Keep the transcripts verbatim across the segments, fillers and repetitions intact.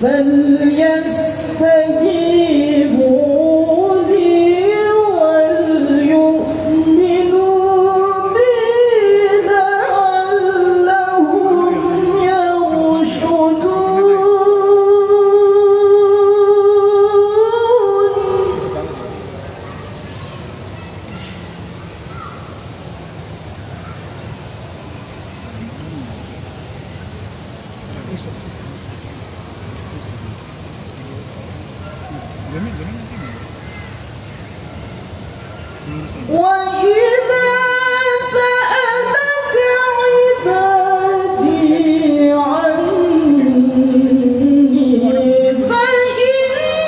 فليستجيبوا لي وليؤمنوا بي لعلهم يرشدون. وإذا سألك عبادي عني فإني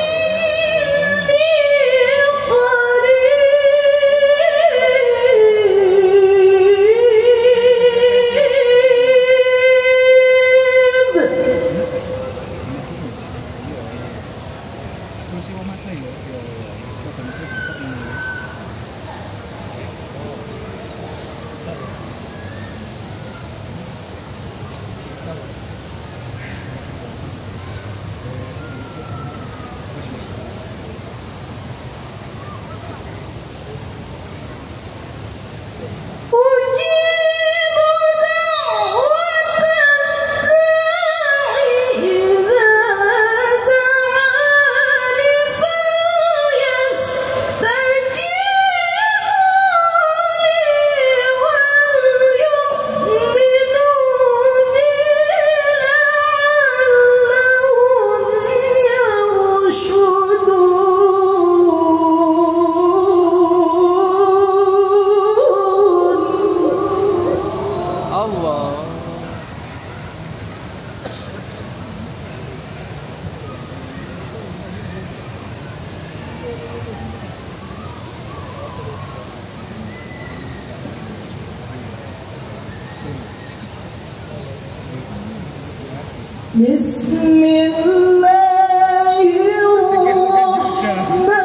بسم الله الرحمن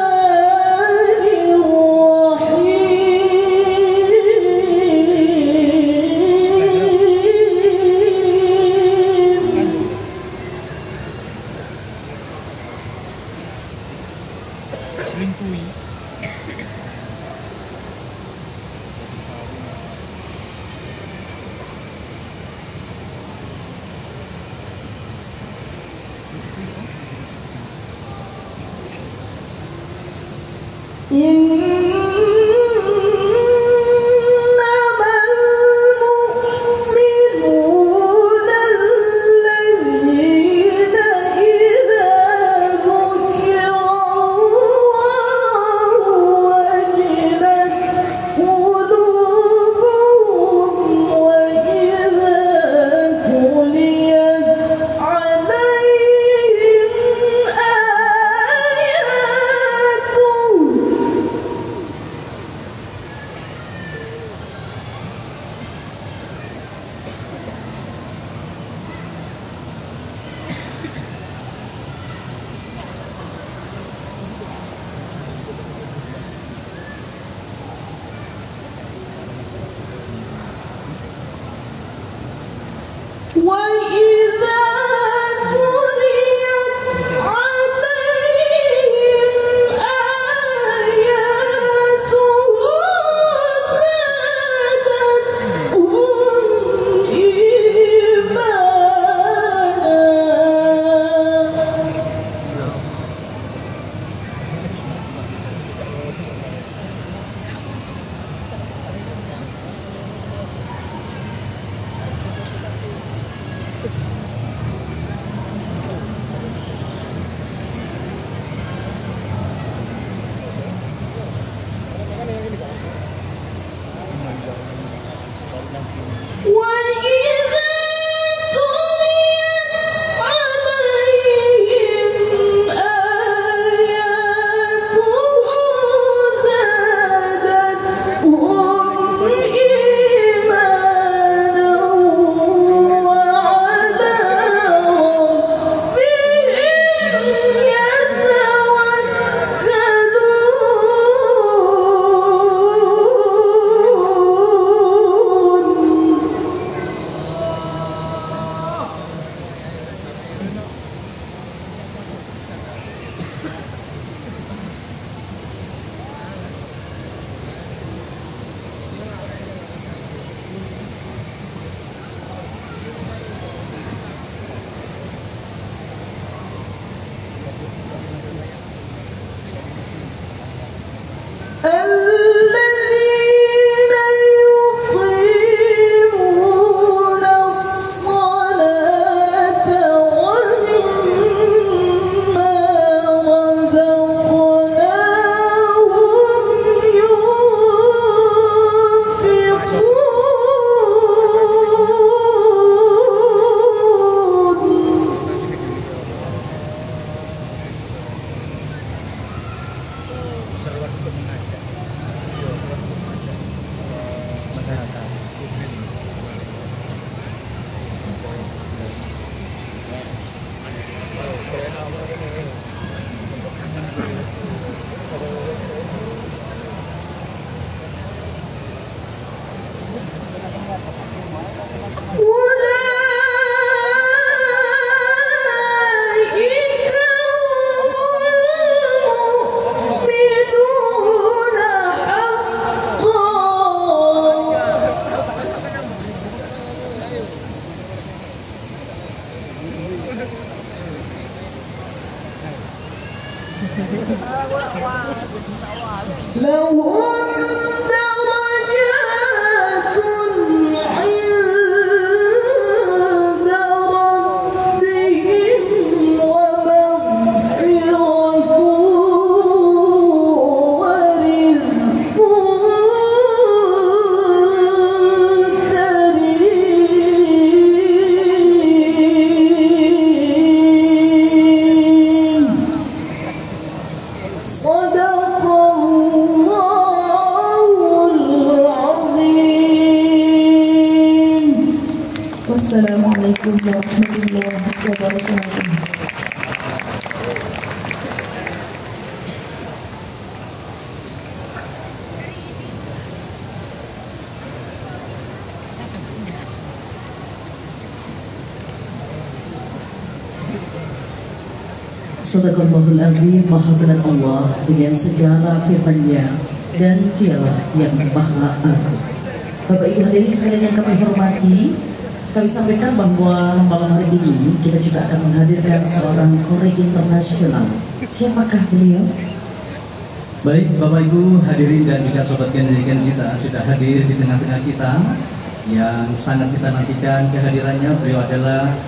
Selingkuhi. إنما المؤمنون الذين إذا ذكر الله وجلت قلوبهم وإذا تليت عليهم آياته الذين يقيمون الصلاة ومما رزقناهم ينفقون. seruan untuk mengajak seruan untuk mengajak masyarakat. أولئك المؤمنون حقا. لهم درجات عند ربهم ومغفرة ورزق كريم. صدق الله العظيم. والسلام عليكم ورحمة الله وبركاته. Sadaqallahul Azim, Maha benar Allah dengan segala firman-Nya dan Dialah yang Maha Agung. Bapak Ibu hadirin sekalian yang kami hormati, kami sampaikan bahwa malam hari ini kita juga akan menghadirkan seorang korek internasional. Siapakah beliau? Baik, Bapak Ibu hadirin dan juga sobat Genzi-Genzi kita sudah hadir di tengah-tengah kita yang sangat kita nantikan kehadirannya. Beliau adalah